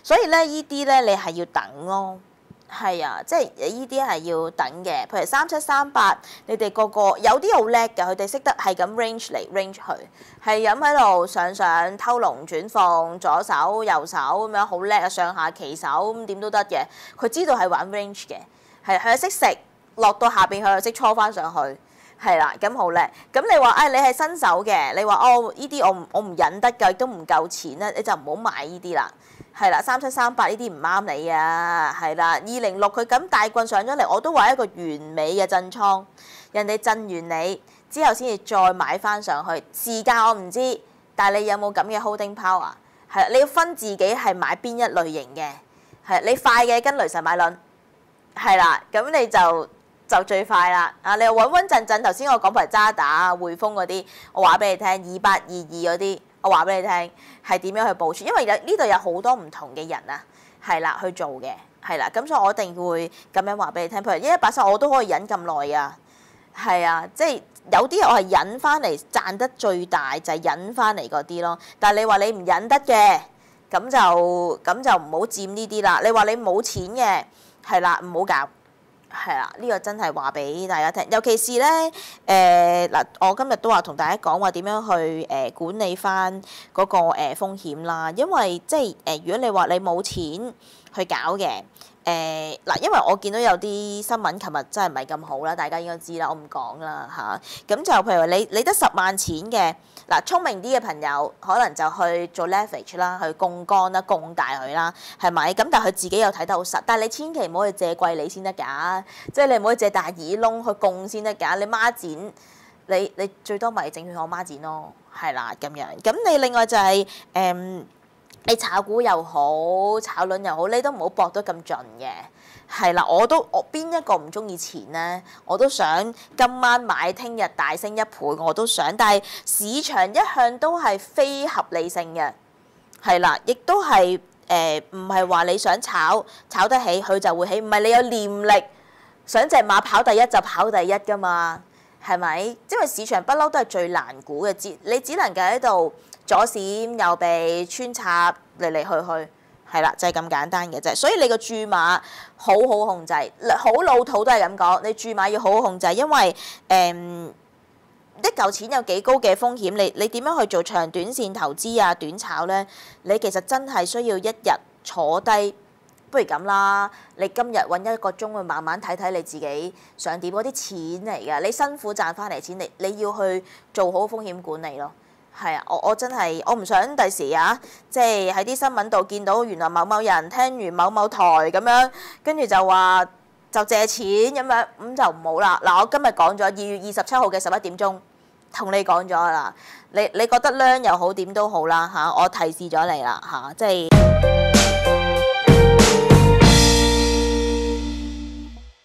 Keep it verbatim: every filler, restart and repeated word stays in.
所以咧依啲咧你係要等咯。係啊，即係依啲係要等嘅。譬如三七三八，你哋個個有啲好叻嘅，佢哋識得係咁 range 嚟 range 去，係咁喺度上上偷龍轉鳳，左手右手咁樣好叻啊，上下其手咁點都得嘅。佢知道係玩 range 嘅，係佢識食落到下邊，佢又識搓翻上去。係啦，咁好叻。咁你話誒、哎，你係新手嘅，你話哦，依啲我唔我唔忍得㗎，亦都唔夠錢咧，你就唔好買依啲啦。係啦，三七三八呢啲唔啱你啊。係啦，二零六佢咁大棍上咗嚟，我都話一個完美嘅震倉，人哋震完你之後先至再買翻上去。時間我唔知，但係你有冇咁嘅 holding power？ 係啦，你要分自己係買邊一類型嘅。係你快嘅跟雷神買輪，係啦，咁你就。就最快啦！啊，你又穩穩陣陣。頭先我講譬如渣打、匯豐嗰啲，我話俾你聽，二八二二嗰啲，我話俾你聽係點樣去部署，因為有呢度有好多唔同嘅人啊，係啦去做嘅，係啦，咁所以我一定會咁樣話俾你聽。譬如一一八三我都可以忍咁耐噶，係啊，即係有啲我係忍翻嚟賺得最大就係忍翻嚟嗰啲咯。但係你話你唔忍得嘅，咁就咁就唔好佔呢啲啦。你話你冇錢嘅，係啦，唔好搞。係啦，呢、這個真係話俾大家聽，尤其是咧誒嗱，我今日都話同大家講話點樣去誒、呃、管理翻嗰、那個誒、呃、風險啦，因為即係誒、呃，如果你話你冇錢去搞嘅誒嗱，因為我見到有啲新聞，琴日真係唔係咁好啦，大家應該知啦，我唔講啦嚇。咁、啊、就譬如話你你得十萬錢嘅嗱，聰明啲嘅朋友可能就去做 leverage 啦，去槓桿啦，槓大佢啦，係咪？咁但係佢自己又睇得好實，但係你千祈唔好去借貴利先得㗎，即係你唔好去借大耳窿去槓先得㗎，你孖展你你最多咪證券行孖展咯，係啦咁樣。咁你另外就係、是、誒。嗯你炒股又好，炒輪又好，你都唔好搏得咁盡嘅，係啦。我都我邊一個唔中意錢咧？我都想今晚買，聽日大升一倍，我都想。但係市場一向都係非合理性嘅，係啦，亦都係誒唔係話你想炒炒得起佢就會起，唔係你有念力想隻馬跑第一就跑第一㗎嘛，係咪？因為市場不嬲都係最難估嘅，只你只能夠喺度。左閃右避穿插嚟嚟去去，係啦，就係、是、咁簡單嘅啫。所以你個注碼好好控制，好老土都係咁講。你注碼要好好控制，因為誒、嗯、一嚿錢有幾高嘅風險，你你點樣去做長短線投資啊、短炒咧？你其實真係需要一日坐低，不如咁啦。你今日揾一個鐘去慢慢睇睇你自己想點，嗰啲錢嚟㗎，你辛苦賺翻嚟錢，你你要去做好風險管理咯。係啊，我我真係我唔想第時啊，即係喺啲新聞度見到原來某某人聽完某某台咁樣，跟住就話就借錢咁樣，咁就唔好啦。嗱，我今日講咗二月二十七號嘅十一點鐘，同你講咗啦。你你覺得靚又好點都好啦嚇，我提示咗你啦嚇，即係。